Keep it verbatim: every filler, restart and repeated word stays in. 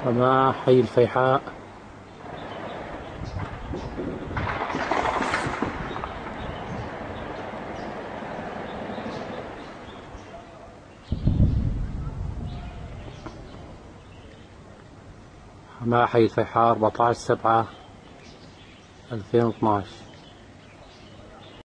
حماة حي الفيحاء. حماة حي الفيحاء أربعة عشر سبعة ألفين واثناشر.